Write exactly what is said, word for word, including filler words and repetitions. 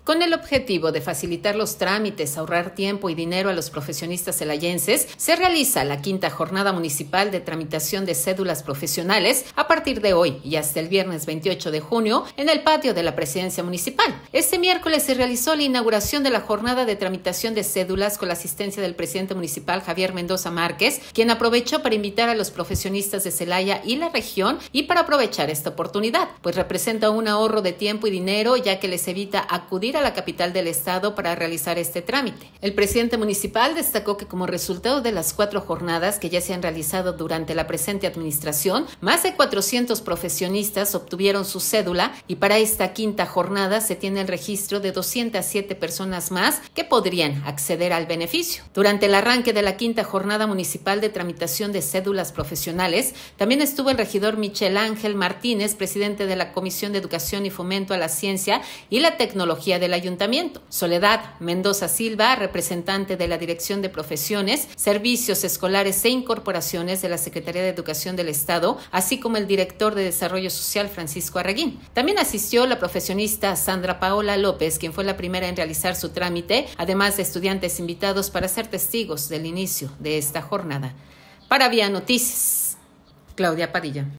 Con el objetivo de facilitar los trámites, ahorrar tiempo y dinero a los profesionistas celayenses, se realiza la quinta jornada municipal de tramitación de cédulas profesionales a partir de hoy y hasta el viernes veintiocho de junio en el patio de la Presidencia Municipal. Este miércoles se realizó la inauguración de la jornada de tramitación de cédulas con la asistencia del presidente municipal Javier Mendoza Márquez, quien aprovechó para invitar a los profesionistas de Celaya y la región y para aprovechar esta oportunidad, pues representa un ahorro de tiempo y dinero ya que les evita acudir a la capital del estado para realizar este trámite. El presidente municipal destacó que como resultado de las cuatro jornadas que ya se han realizado durante la presente administración, más de cuatrocientos profesionistas obtuvieron su cédula y para esta quinta jornada se tiene el registro de doscientas siete personas más que podrían acceder al beneficio. Durante el arranque de la quinta jornada municipal de tramitación de cédulas profesionales, también estuvo el regidor Michel Ángel Martínez, presidente de la Comisión de Educación y Fomento a la Ciencia y la Tecnología del Ayuntamiento, Soledad Mendoza Silva, representante de la Dirección de Profesiones, Servicios Escolares e Incorporaciones de la Secretaría de Educación del Estado, así como el director de Desarrollo Social Francisco Arreguín. También asistió la profesionista Sandra Paola López, quien fue la primera en realizar su trámite, además de estudiantes invitados para ser testigos del inicio de esta jornada. Para Vía Noticias, Claudia Padilla.